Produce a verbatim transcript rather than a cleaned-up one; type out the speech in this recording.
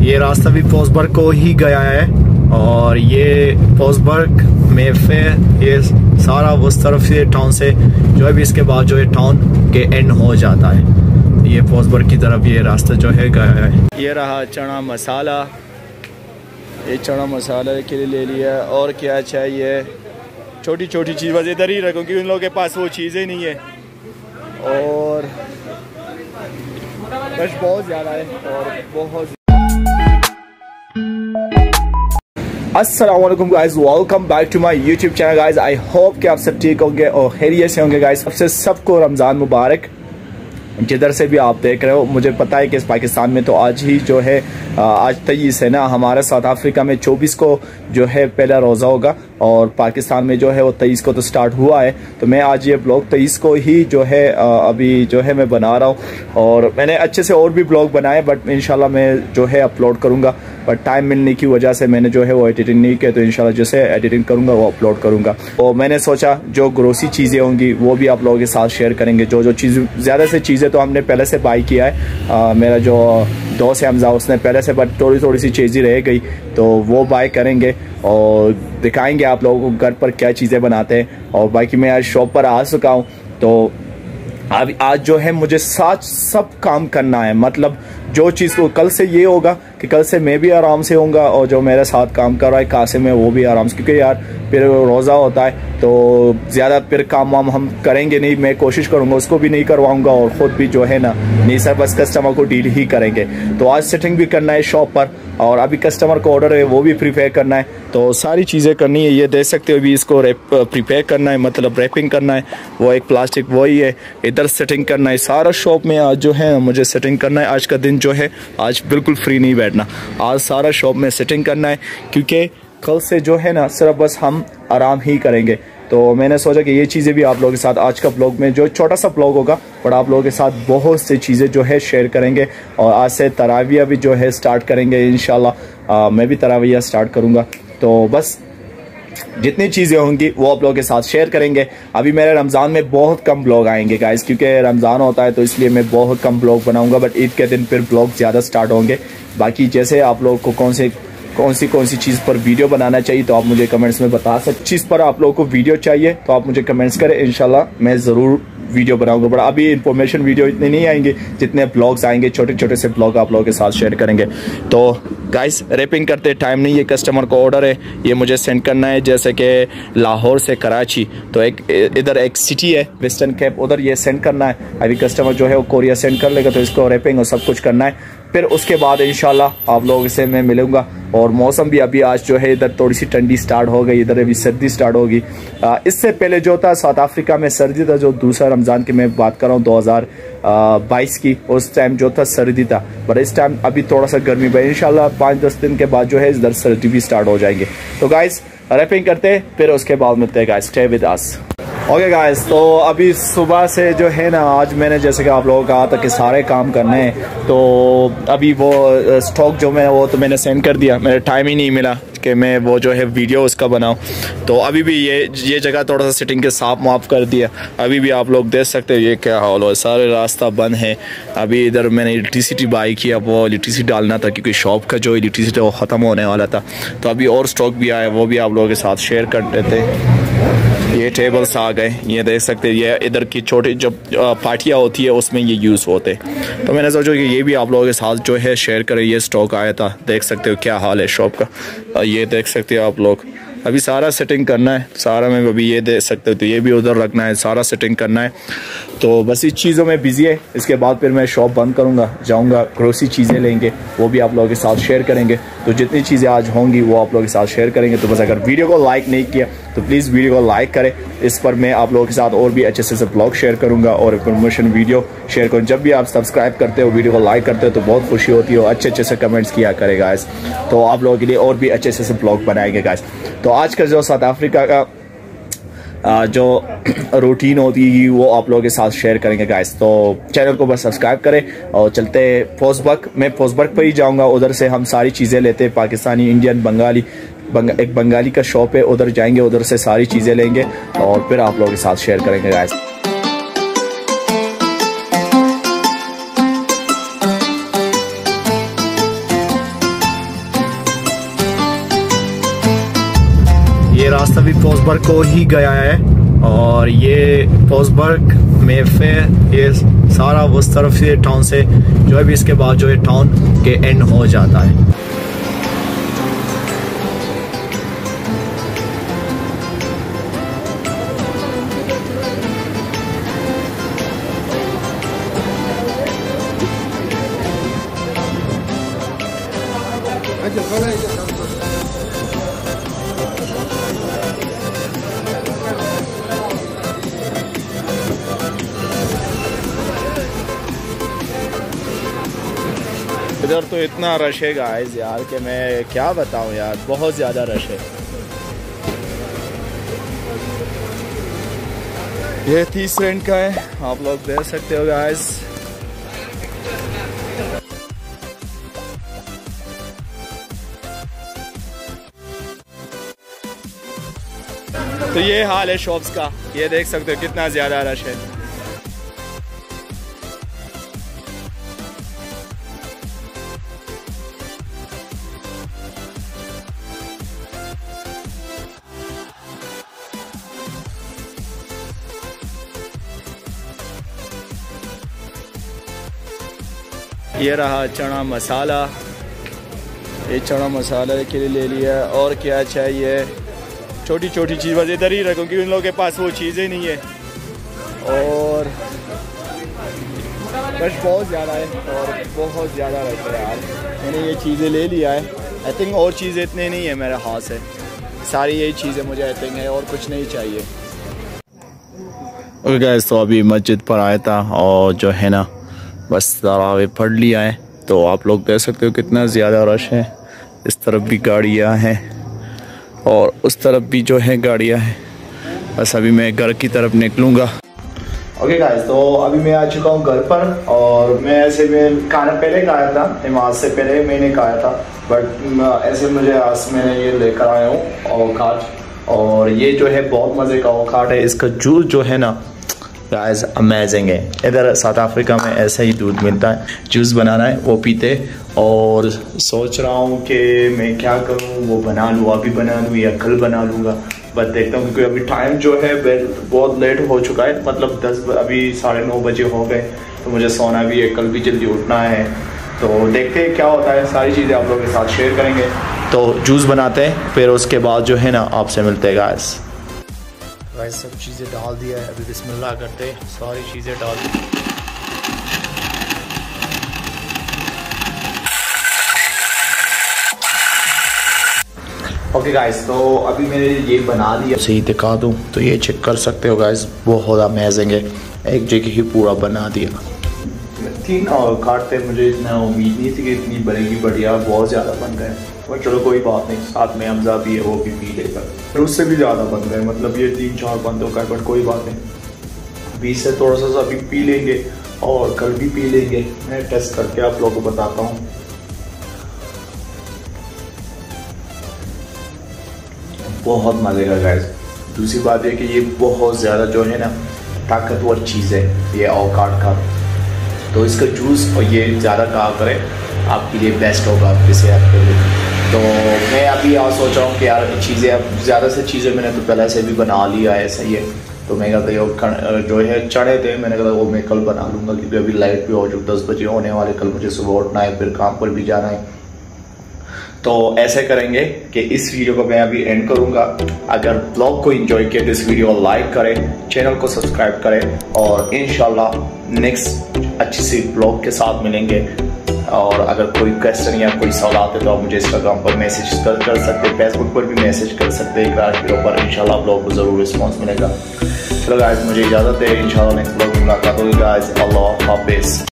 ये रास्ता भी पोस्टबर्ग को ही गया है और ये पोस्टबर्ग में फिर ये सारा उस तरफ से टाउन से जो है भी इसके बाद जो है टाउन के एंड हो जाता है। ये पोस्टबर्ग की तरफ ये रास्ता जो है गया है। ये रहा चना मसाला, ये चना मसाला के लिए ले लिया। और क्या चाहिए, छोटी छोटी चीज़ बस इधर ही रखो क्योंकि उन लोगों के पास वो चीज़ें नहीं है और रश बहुत ज़्यादा है और बहुत। अस्सलाम वालेकुम guys, welcome back to my YouTube channel guys. I hope कि आप सब ठीक होंगे और खैरियत से होंगे गाइस। सबसे सबको रमज़ान मुबारक। जिधर से भी आप देख रहे हो, मुझे पता है कि इस पाकिस्तान में तो आज ही जो है आज तेईस है ना, हमारा साउथ अफ्रीका में चौबीस को जो है पहला रोज़ा होगा और पाकिस्तान में जो है वो तेईस को तो स्टार्ट हुआ है। तो मैं आज ये ब्लॉग तेईस को ही जो है अभी जो है मैं बना रहा हूँ और मैंने अच्छे से और भी ब्लॉग बनाए बट इंशाल्लाह मैं जो है अपलोड करूँगा। बट टाइम मिलने की वजह से मैंने जो है वो एडिटिंग नहीं किया, तो इंशाल्लाह जैसे एडिटिंग करूँगा वो अपलोड करूँगा। और मैंने सोचा जो ग्रोसरी चीज़ें होंगी वो भी आप लोगों के साथ शेयर करेंगे। जो जो चीज़ ज़्यादा से चीज़ें तो हमने पहले से बाई किया है। आ, मेरा जो दोस्त है हमजा, उसने पहले से बट थोड़ी थोड़ी सी चीज़ें रह गई तो वो बाई करेंगे और दिखाएंगे आप लोगों को घर पर क्या चीज़ें बनाते हैं। और बाकी मैं आज शॉप पर आ चुका हूँ तो अब आज जो है मुझे साथ सब काम करना है। मतलब जो चीज़ को कल से ये होगा कि कल से मैं भी आराम से होऊंगा और जो मेरे साथ काम कर रहा है कासिम है वो भी आराम से, क्योंकि यार फिर रोज़ा होता है तो ज़्यादा फिर काम वाम हम करेंगे नहीं। मैं कोशिश करूँगा उसको भी नहीं करवाऊँगा और ख़ुद भी जो है ना नहीं सर बस कस्टमर को डील ही करेंगे। तो आज सेटिंग भी करना है शॉप पर और अभी कस्टमर को ऑर्डर है वो भी प्रिपेयर करना है, तो सारी चीज़ें करनी है। ये देख सकते हो अभी इसको रैप प्रिपेयर करना है, मतलब रैपिंग करना है। वो एक प्लास्टिक वही है, इधर सेटिंग करना है। सारा शॉप में आज जो है मुझे सेटिंग करना है। आज का दिन जो है आज बिल्कुल फ्री नहीं बैठना, आज सारा शॉप में सेटिंग करना है क्योंकि कल से जो है ना सिर्फ बस हम आराम ही करेंगे। तो मैंने सोचा कि ये चीज़ें भी आप लोगों के साथ आज का ब्लॉग में, जो छोटा सा ब्लॉग होगा बट आप लोगों के साथ बहुत सी चीज़ें जो है शेयर करेंगे। और आज से तराविया भी जो है स्टार्ट करेंगे इंशाल्लाह। मैं भी तराविया स्टार्ट करूँगा तो बस जितनी चीज़ें होंगी वो आप लोगों के साथ शेयर करेंगे। अभी मेरे रमज़ान में बहुत कम ब्लॉग आएंगे गाइस, क्योंकि रमज़ान होता है तो इसलिए मैं बहुत कम ब्लॉग बनाऊंगा। बट ईद के दिन फिर ब्लॉग ज़्यादा स्टार्ट होंगे। बाकी जैसे आप लोगों को कौन से कौन सी कौन सी चीज़ पर वीडियो बनाना चाहिए तो आप मुझे कमेंट्स में बता सकते। चीज़ पर आप लोगों को वीडियो चाहिए तो आप मुझे कमेंट्स करें, इंशाल्लाह मैं ज़रूर वीडियो बनाऊंगा। बट अभी इंफॉर्मेशन वीडियो इतने नहीं आएंगे जितने ब्लॉग्स आएंगे, छोटे छोटे से ब्लॉग आप लोगों के साथ शेयर करेंगे। तो गाइस रैपिंग करते टाइम नहीं है, कस्टमर को ऑर्डर है ये मुझे सेंड करना है, जैसे कि लाहौर से कराची, तो एक इधर एक सिटी है वेस्टर्न कैप, उधर ये सेंड करना है। अभी कस्टमर जो है वो कोरियर सेंड कर लेगा तो इसको रैपिंग और सब कुछ करना है। फिर उसके बाद इंशाल्लाह आप लोगों से मैं मिलूंगा। और मौसम भी अभी आज जो है इधर थोड़ी सी ठंडी स्टार्ट हो गई, इधर अभी सर्दी स्टार्ट होगी। इससे पहले जो था साउथ अफ्रीका में सर्दी था, जो दूसरा रमज़ान की मैं बात कर रहा हूँ दो हज़ार बाईस की, उस टाइम जो था सर्दी था। बट इस टाइम अभी थोड़ा सा गर्मी भाई, इंशाल्लाह पाँच दस दिन के बाद जो है इधर सर्दी भी स्टार्ट हो जाएंगे। तो गाइस रैपिंग करते फिर उसके बाद मिलते हैं guys, stay with us. Okay guys, तो अभी सुबह से जो है ना आज मैंने जैसे कि आप लोगों को कहा था कि सारे काम करने हैं, तो अभी वो स्टॉक जो मैं वो तो मैंने सेंड कर दिया। मेरा टाइम ही नहीं मिला कि मैं वो जो है वीडियो उसका बनाऊं। तो अभी भी ये ये जगह थोड़ा सा सेटिंग के साफ माफ कर दिया। अभी भी आप लोग देख सकते हो ये क्या हाल हो, सारे रास्ता बंद है। अभी इधर मैंने इलेक्ट्रिसिटी बाई किया, वो इलेक्ट्रिसिटी डालना था क्योंकि शॉप का जो इलेक्ट्रिसिटी वो ख़त्म होने वाला था। तो अभी और स्टॉक भी आया, वो भी आप लोगों के साथ शेयर कर देते हैं। ये टेबल्स आ गए, ये देख सकते हैं। ये इधर की छोटी जो पार्टियाँ होती है उसमें ये यूज़ होते। तो मैंने सोचा कि ये भी आप लोगों के साथ जो है शेयर करें। ये स्टॉक आया था, देख सकते हो क्या हाल है शॉप का। ये देख सकते हो आप लोग, अभी सारा सेटिंग करना है सारा। में अभी ये देख सकते हो तो ये भी उधर रखना है, सारा सेटिंग करना है। तो बस इस चीज़ों में बिजी है। इसके बाद फिर मैं शॉप बंद करूँगा, जाऊँगा ग्रोसरी चीज़ें लेंगे, वो भी आप लोगों के साथ शेयर करेंगे। तो जितनी चीज़ें आज होंगी वो आप लोगों के साथ शेयर करेंगे। तो बस अगर वीडियो को लाइक नहीं किया तो प्लीज़ वीडियो को लाइक करें। इस पर मैं आप लोगों के साथ और भी अच्छे से ब्लॉग शेयर करूँगा और प्रमोशन वीडियो शेयर करूँ। जब भी आप सब्सक्राइब करते हो, वीडियो को लाइक करते हो तो बहुत खुशी होती है और अच्छे अच्छे से कमेंट्स किया करेगा गाइस। तो आप लोगों के लिए और भी अच्छे से ब्लॉग बनाएंगे गाइस। तो आज का जो साउथ अफ्रीका का जो रूटीन होती है वो आप लोगों के साथ शेयर करेंगे गाइस। तो चैनल को बस सब्सक्राइब करें और चलते पोस्टबर्ग। मैं पोस्टबर्ग पर ही जाऊंगा, उधर से हम सारी चीज़ें लेते हैं, पाकिस्तानी, इंडियन, बंगाली। बंग, एक बंगाली का शॉप है, उधर जाएंगे, उधर से सारी चीज़ें लेंगे और फिर आप लोगों के साथ शेयर करेंगे गाइस। ये रास्ता भी पोस्टबर्ग को ही गया है और ये पोस्टबर्ग में फिर ये सारा उस तरफ से टाउन से जो है भी इसके बाद जो है टाउन के एंड हो जाता है। इधर तो इतना रश है गाइस यार कि मैं क्या बताऊं यार, बहुत ज़्यादा रश है। ये तीस रेंट का है, आप लोग देख सकते हो गाइस। तो ये हाल है शॉप्स का, ये देख सकते हो कितना ज़्यादा रश है। ये रहा चना मसाला, ये चना मसाला के लिए ले लिया। और क्या चाहिए, छोटी छोटी चीज़ बस इधर ही रखो क्योंकि उन लोगों के पास वो चीज़ें नहीं है। और रश बहुत ज़्यादा है और बहुत ज़्यादा रश है यार। मैंने ये चीज़ें ले लिया है, आई थिंक और चीज़ें इतने नहीं है मेरे हाथ से, सारी यही चीज़ें मुझे आई थिंक है और कुछ नहीं चाहिए। ओके गाइस, तो अभी मस्जिद पर आया था और जो है ना बस तरावी पढ़ लिया है। तो आप लोग देख सकते हो कितना ज़्यादा रश है। इस तरफ भी गाड़ियाँ हैं और उस तरफ भी जो है गाड़ियाँ हैं। बस अभी मैं घर की तरफ निकलूँगा। ओके गाइस, तो अभी मैं आ चुका हूँ घर पर और मैं ऐसे में खाना पहले खाया था, नमाज से पहले मैंने खाया था, बट ऐसे मुझे आज मैंने ये लेकर आया हूँ औकाट। और ये जो है बहुत मज़े का औकाट है। इसका जूस जो है ना गाइस अमेजिंग है। इधर साउथ अफ्रीका में ऐसा ही दूध मिलता है, जूस बनाना है वो पीते। और सोच रहा हूँ कि मैं क्या करूँ, वो बना लूँ, अभी बना लूँ या कल बना लूँगा, बस देखता हूँ। क्योंकि अभी टाइम जो है बहुत लेट हो चुका है, मतलब दस अभी साढ़े नौ बजे हो गए, तो मुझे सोना भी है, कल भी जल्दी उठना है। तो देखते हैं क्या होता है, सारी चीज़ें आप लोगों के साथ शेयर करेंगे। तो जूस बनाते हैं, फिर उसके बाद जो है ना आपसे मिलते हैं गाइस। गाइस सब चीज़ें डाल दिया है, अभी बिस्मिल्लाह करते हैं, सारी चीज़ें डाल दी। ओके गाइस, तो अभी मैंने ये बना दिया, सही दिखा दूँ तो ये चेक कर सकते हो गाइस, बहुत अमेजिंग है। एक जगह ही पूरा बना दिया। तीन और काटते मुझे इतना उम्मीद नहीं थी कि इतनी बनेगी, बढ़िया बहुत ज़्यादा बन गए। और चलो कोई बात नहीं, साथ में हमजा भी है, वो भी पी लेगा, फिर उससे भी ज़्यादा बन गए। मतलब ये तीन चार बंदों का, बट कोई बात नहीं, बीस से थोड़ा सा अभी पी लेंगे और कल भी पी लेंगे। मैं टेस्ट करके आप लोगों को बताता हूँ। बहुत मज़े का गाइस। दूसरी बात है कि ये बहुत ज़्यादा जो है ना ताकतवर चीज़ है ये औकाट का, तो इसका जूस और ये ज़्यादा कहा करें आपके लिए बेस्ट होगा, आपकी सेहत के लिए। तो मैं अभी यहाँ सोच रहा हूँ कि यार चीज़ें, अब ज़्यादा से चीज़ें मैंने तो पहले से भी बना लिया है, ऐसा ही है। तो मैं कहता जो है चढ़े थे, मैंने कहा वो मैं कल बना लूँगा क्योंकि अभी लाइट भी हो चुकी, दस बजे होने वाले, कल मुझे सुबह उठना है, फिर काम पर भी जाना है। तो ऐसे करेंगे कि इस वीडियो को मैं अभी एंड करूँगा। अगर ब्लॉग को एंजॉय किया तो इस वीडियो को लाइक करें, चैनल को सब्सक्राइब करें और इंशाल्लाह नेक्स्ट अच्छी सी ब्लॉग के साथ मिलेंगे। और अगर कोई क्वेश्चन या कोई सवाल आते तो आप मुझे इंस्टाग्राम पर मैसेज कर, कर सकते हैं, फेसबुक पर भी मैसेज कर सकते हैं इकरार हीरो पर। इंशाल्लाह ब्लॉग को ज़रूर रिस्पॉन्स मिलेगा। चलो गाइस, मुझे इजाज़त है, इंशाल्लाह नेक्स्ट ब्लॉग में मुलाकात होगी गाइस। अल्लाह हाफिज़।